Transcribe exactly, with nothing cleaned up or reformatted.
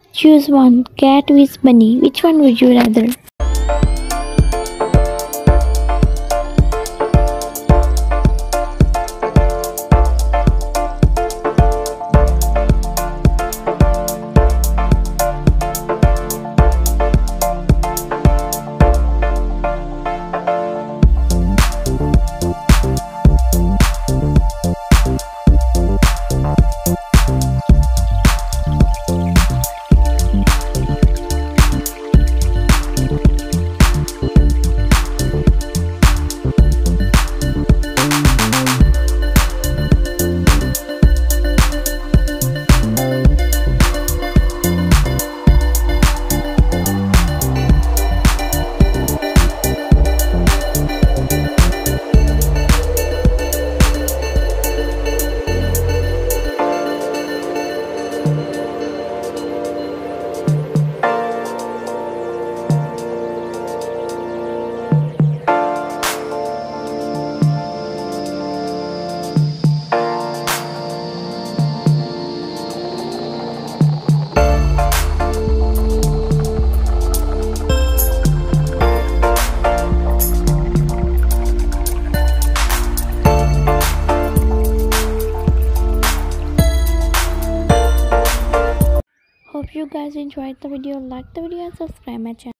Choose one, cat with bunny. Which one would you rather? Hope you guys enjoyed the video. Like the video and subscribe my channel.